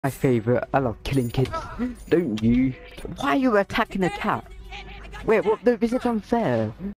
My favorite. I love killing kids. Don't you? Why are you attacking a cat? Wait, what? No, this is unfair.